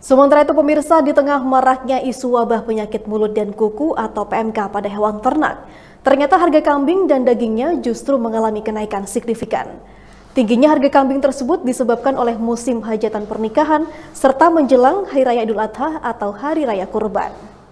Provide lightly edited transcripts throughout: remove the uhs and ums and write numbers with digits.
Sementara itu pemirsa, di tengah maraknya isu wabah penyakit mulut dan kuku atau PMK pada hewan ternak, ternyata harga kambing dan dagingnya justru mengalami kenaikan signifikan. Tingginya harga kambing tersebut disebabkan oleh musim hajatan pernikahan serta menjelang Hari Raya Idul Adha atau Hari Raya Kurban.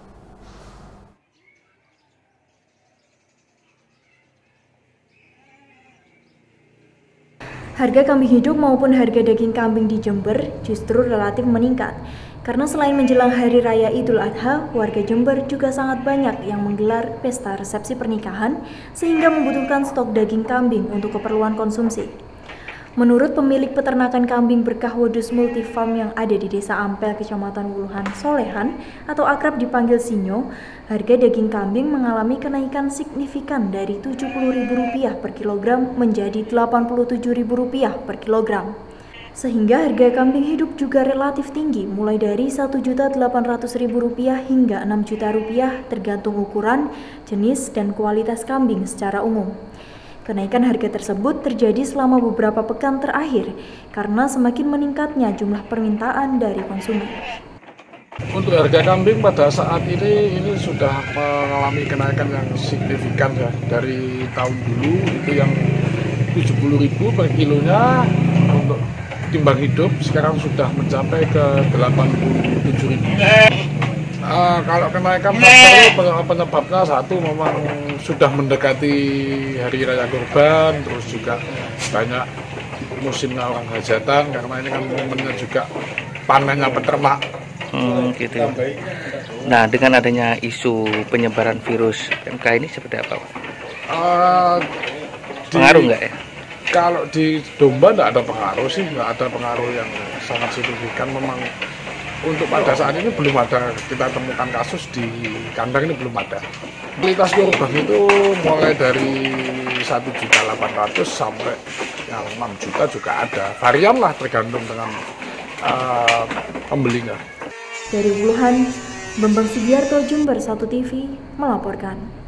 Harga kambing hidup maupun harga daging kambing di Jember justru relatif meningkat. Karena selain menjelang Hari Raya Idul Adha, warga Jember juga sangat banyak yang menggelar pesta resepsi pernikahan sehingga membutuhkan stok daging kambing untuk keperluan konsumsi. Menurut pemilik peternakan kambing Berkah Wedus Multifarm yang ada di Desa Ampel, Kecamatan Wuluhan Solehan atau akrab dipanggil Sinyo, harga daging kambing mengalami kenaikan signifikan dari Rp70.000 per kilogram menjadi Rp87.000 per kilogram. Sehingga harga kambing hidup juga relatif tinggi, mulai dari Rp1.800.000 hingga Rp6 juta tergantung ukuran, jenis, dan kualitas kambing secara umum. Kenaikan harga tersebut terjadi selama beberapa pekan terakhir karena semakin meningkatnya jumlah permintaan dari konsumen. Untuk harga kambing pada saat ini sudah mengalami kenaikan yang signifikan ya. Dari tahun dulu itu yang Rp70.000 per kilonya untuk timbang hidup, sekarang sudah mencapai ke Rp87.000. Kalau kenaikan faktor penyebabnya satu memang sudah mendekati Hari Raya Kurban, terus juga banyak musimnya orang hajatan karena ini kan momennya juga panennya peternak. Gitu. Nah, dengan adanya isu penyebaran virus PMK ini seperti apa, Pak? Pengaruh nggak ya? Kalau di domba nggak ada pengaruh sih, nggak ada pengaruh yang sangat signifikan. Memang untuk pada saat ini belum ada kita temukan kasus di kandang, ini belum ada. Kualitas kurban itu mulai dari 1.800.000 sampai yang 6 juta juga ada. Varian lah tergantung dengan pembelinya. Dari Wuhan, Bambang Sugiarto, Jember 1 TV melaporkan.